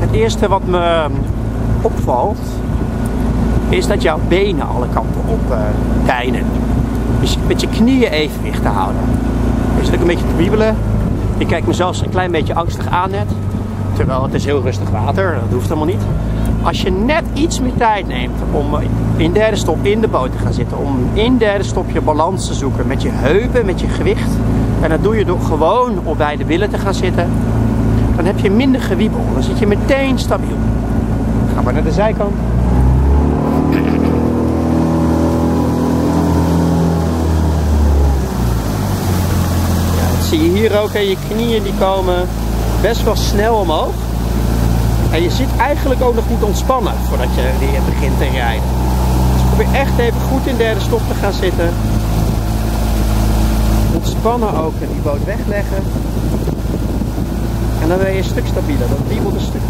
Het eerste wat me opvalt is dat jouw benen alle kanten op deinen. Dus met je knieën evenwicht te houden. Je zit ook een beetje te wiebelen. Je kijkt me zelfs een klein beetje angstig aan net. Terwijl het is heel rustig water, dat hoeft helemaal niet. Als je net iets meer tijd neemt om in derde stop in de boot te gaan zitten. Om in derde stop je balans te zoeken met je heupen, met je gewicht. En dat doe je door gewoon op beide billen te gaan zitten. Dan heb je minder gewiebel. Dan zit je meteen stabiel. Ga maar naar de zijkant. Ja, dat zie je hier ook. Je knieën die komen best wel snel omhoog. En je zit eigenlijk ook nog niet ontspannen voordat je weer begint te rijden. Dus probeer echt even goed in derde stop te gaan zitten. Ontspannen ook en die boot wegleggen. En dan ben je een stuk stabieler. Dat wiebelt een stuk